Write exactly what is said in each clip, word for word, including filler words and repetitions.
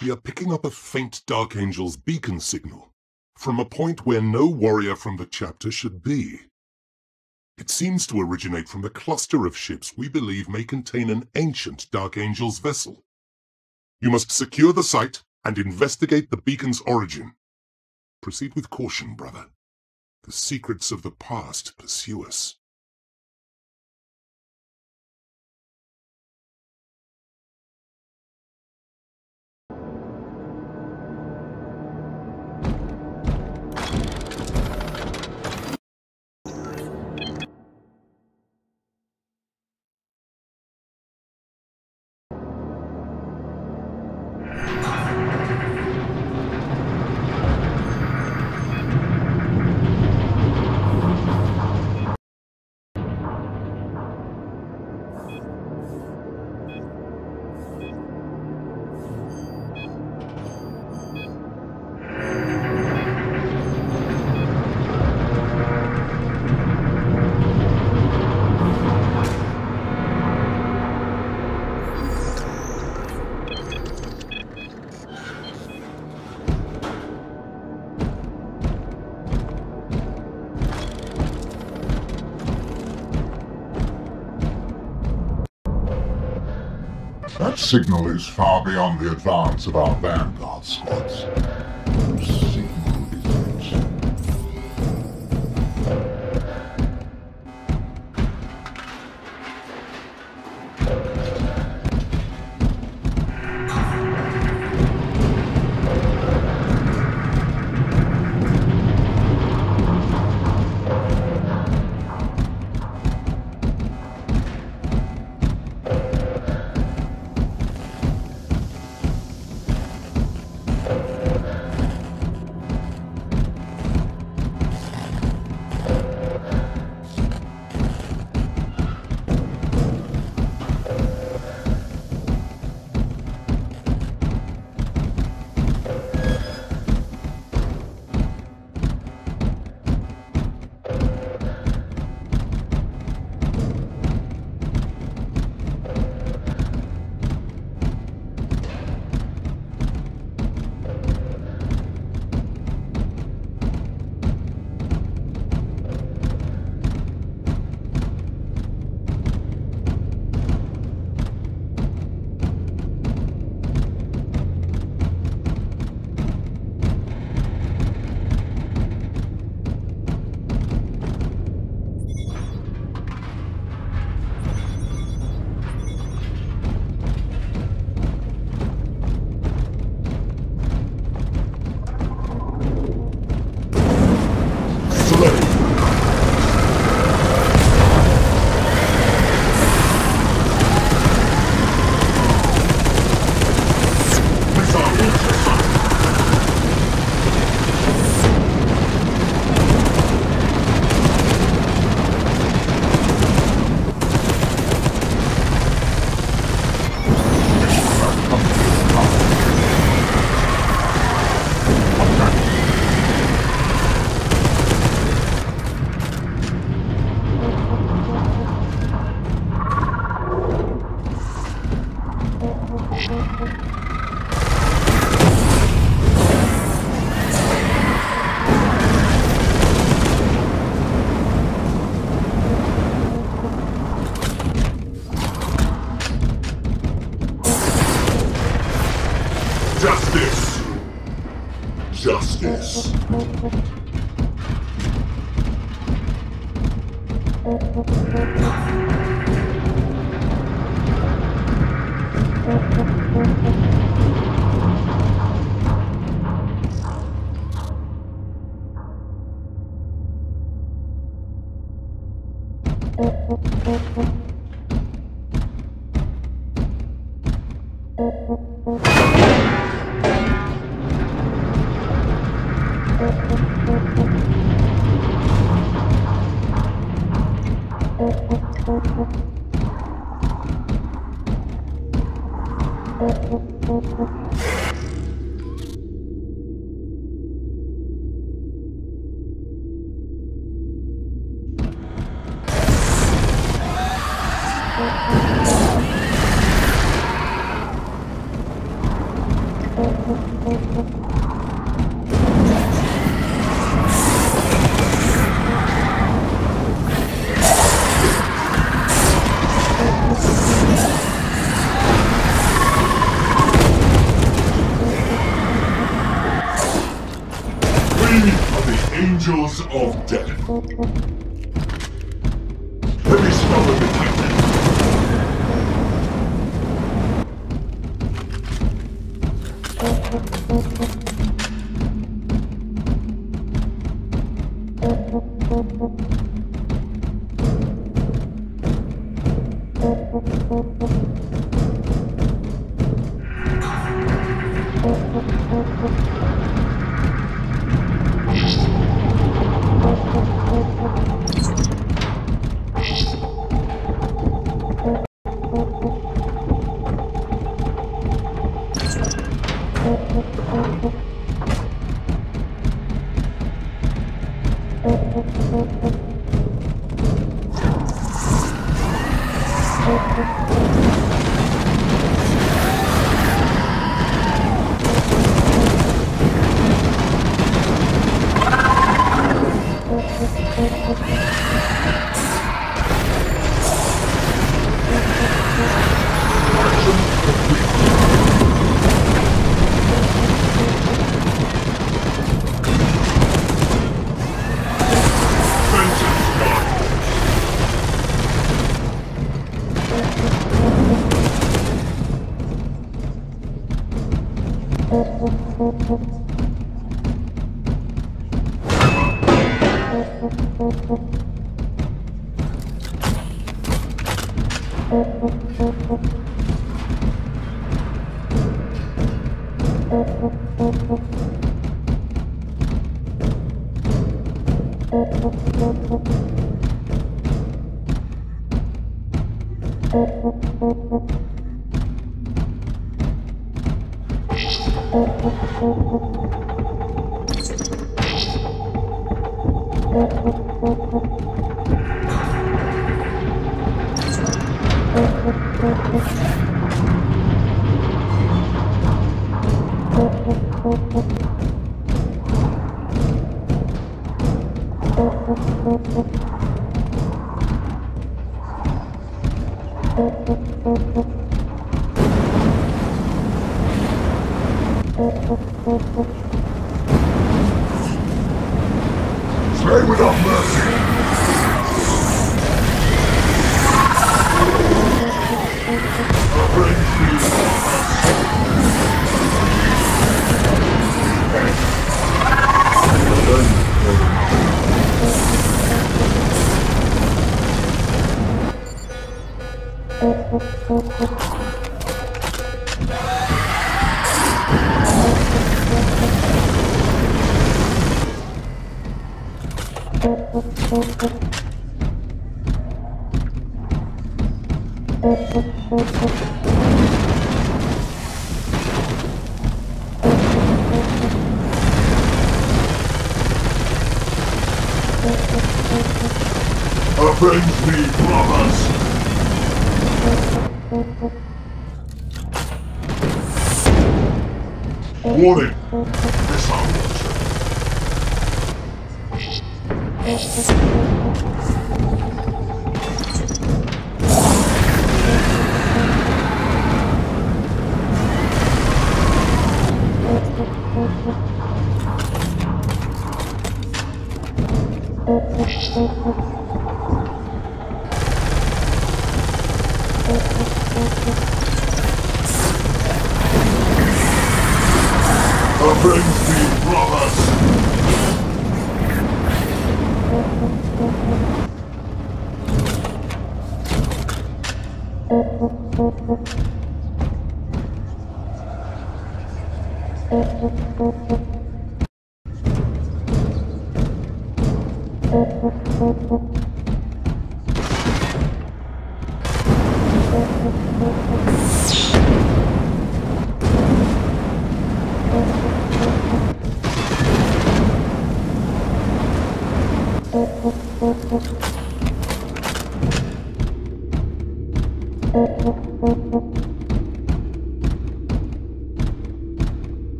We are picking up a faint Dark Angel's beacon signal, from a point where no warrior from the chapter should be. It seems to originate from the cluster of ships we believe may contain an ancient Dark Angel's vessel. You must secure the site and investigate the beacon's origin. Proceed with caution, brother. The secrets of the past pursue us. That signal is far beyond the advance of our Vanguard squads. Whose signal is it? Justice! Justice! Angels of Death. Heavy stubborn detected. Slay without mercy! Avenge me, brothers! Warning! Missile launcher. Avenge me, brothers!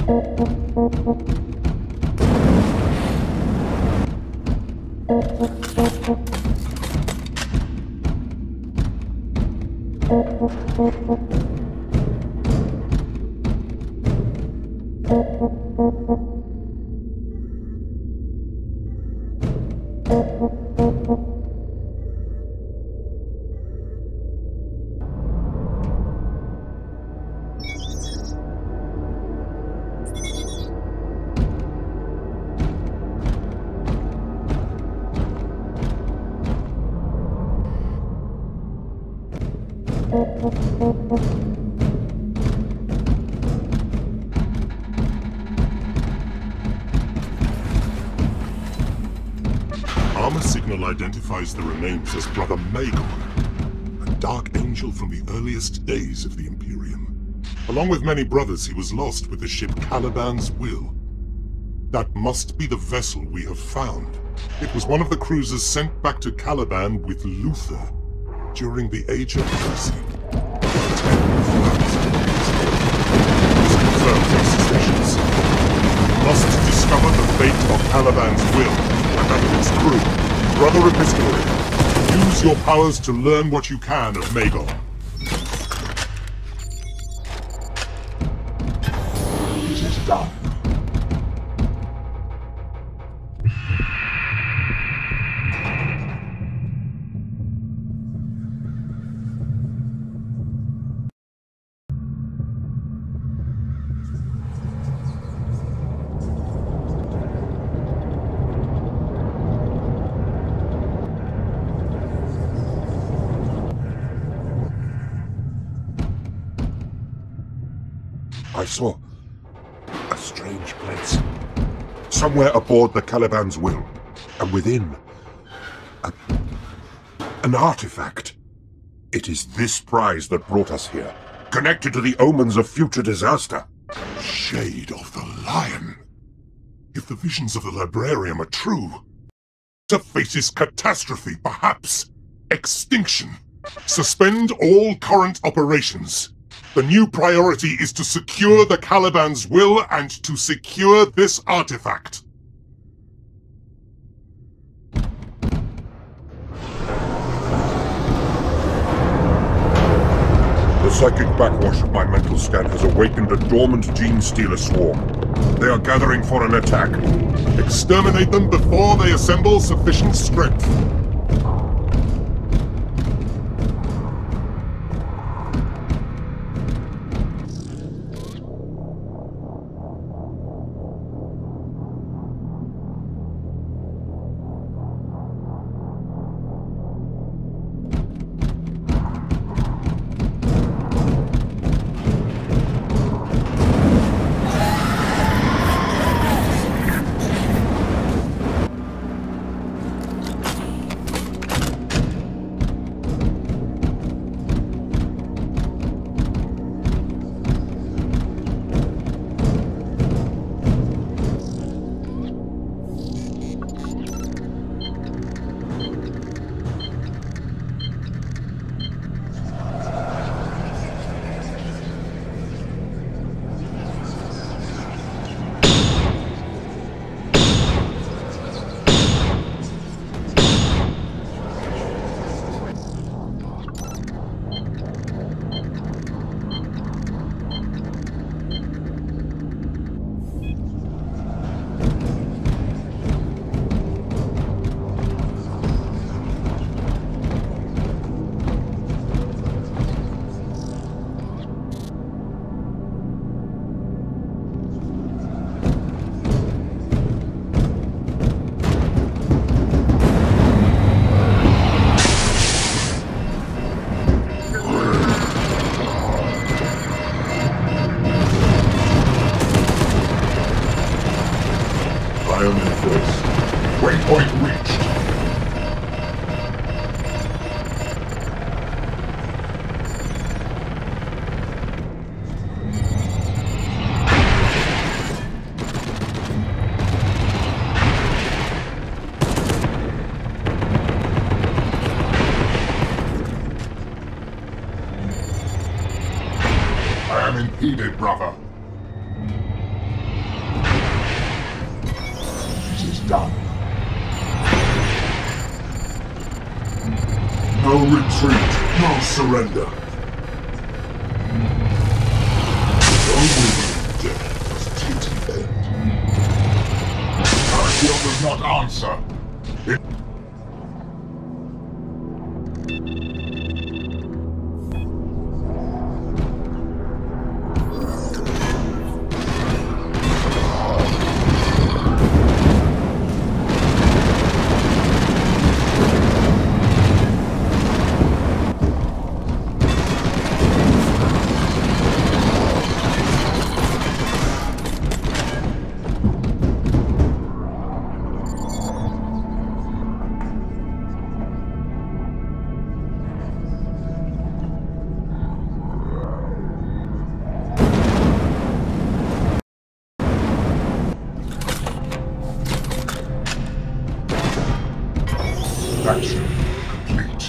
Armor signal identifies the remains as Brother Magon, a dark angel from the earliest days of the Imperium. Along with many brothers, he was lost with the ship Caliban's Will. That must be the vessel we have found. It was one of the cruisers sent back to Caliban with Luther during the Age of Mercy. Ten thousand years ago. This confirms our suspicions. We must discover the fate of Caliban's Will and that of its crew. Brother Epistolary, use your powers to learn what you can of Magon. It is done. I saw a strange place. Somewhere aboard the Caliban's Will, and within, a, an artifact. It is this prize that brought us here, connected to the omens of future disaster. Shade of the Lion. If the visions of the Librarium are true, it faces catastrophe, perhaps extinction. Suspend all current operations. The new priority is to secure the Caliban's Will and to secure this artifact. The psychic backwash of my mental scan has awakened a dormant Gene Stealer swarm. They are gathering for an attack. Exterminate them before they assemble sufficient strength. Waypoint reached. I am impeded, brother. done. No retreat, no surrender. Only death must take the end. Our shield does not answer. It Action complete.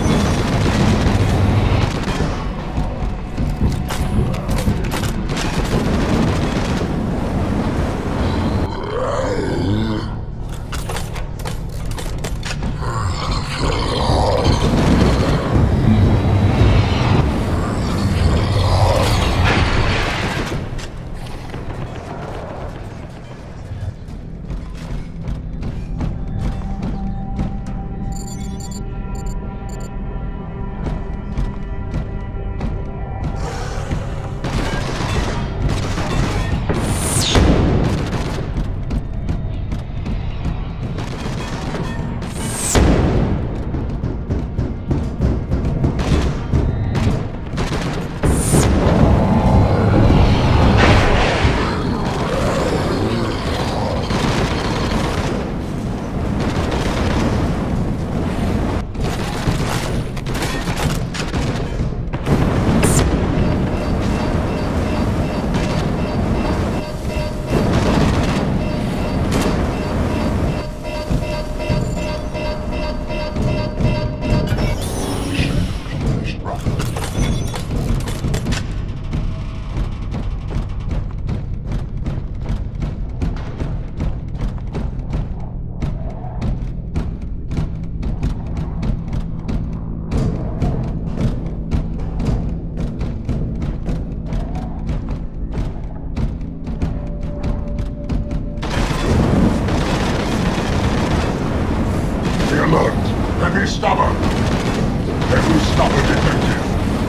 Alert! Heavy stubber! Heavy stubber detected!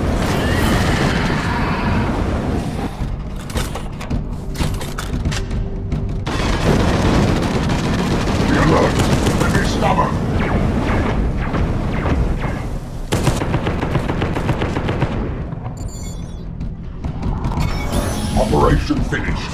Be alert! Heavy stubber! Operation finished.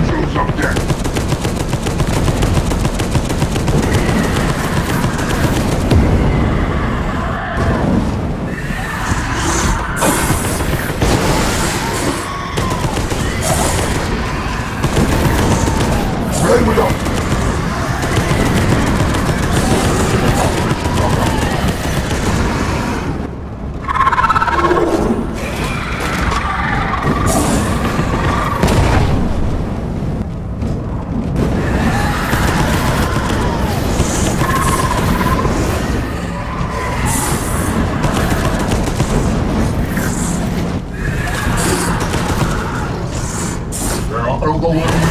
Angels of Death! Play with us! They are overwhelming.